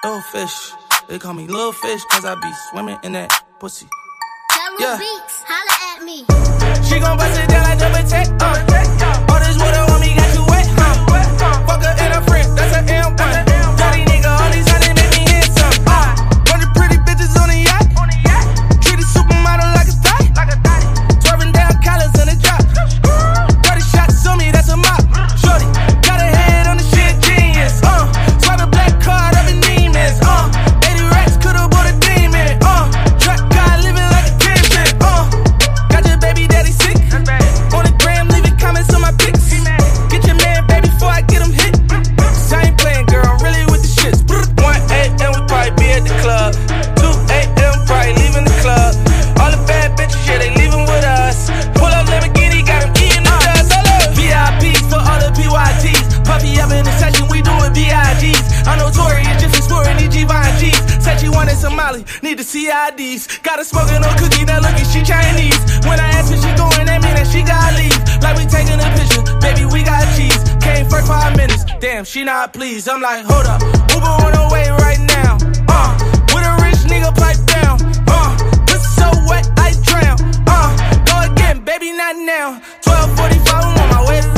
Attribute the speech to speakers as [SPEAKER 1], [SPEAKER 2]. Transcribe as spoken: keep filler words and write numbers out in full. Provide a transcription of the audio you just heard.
[SPEAKER 1] Little fish, they call me little fish, cause I be swimming in that pussy.
[SPEAKER 2] Yeah. Beats, holla at me.
[SPEAKER 1] She gon' bust it down like double tech, uh. All this water on me got you wet, huh? Fuck her and her friend, that's her M one. Dirty nigga, all these honey make me handsome, uh. Bunch of pretty bitches on the yacht. Treat a supermodel like a thot. Swerving down collars in the drop. thirty shots on me, that's a mop. Shorty, got her head on the shit, genius, uh. Swipe a black card up in demons, uh. eighty racks could've bought a demon, uh. Track guy living like a kingpin, uh. Got your baby daddy sick. On the gram, leaving comments on my pics. Get your man, baby, before I get him hit. Cause I ain't playing, girl, I'm really with the shits. one A M we probably be at the club. two A M probably leaving the club. All the bad bitches, yeah, they leaving with us. Pull up Lamborghini, got him eating the dust. V I Ps for all the P Y Ts. Puppy up in the session, we doing B I Gs. I'm notorious, just exploring these Givenchy Gs. Said she wanted Somali, need the C I Ds. Got her smoking on cookie, now look at she Chinese. When I ask where she going, that mean that she gotta leave. Like we taking a picture, baby, we got cheese. Came for five minutes, damn, she not pleased. I'm like, hold up, Uber on the way right now. Uh, with a rich nigga pipe down. Uh, pussy so wet, I drown. Uh, go again, baby, not now. twelve forty-five, I'm on my way to